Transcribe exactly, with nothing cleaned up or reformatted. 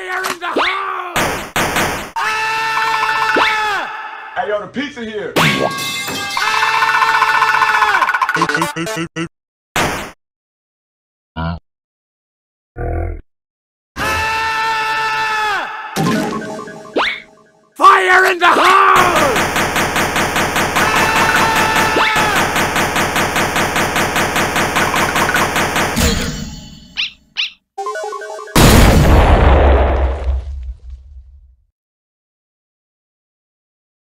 Fire in the hole! Ah! Hey, yo, the pizza here. Ah! Fire in the hole!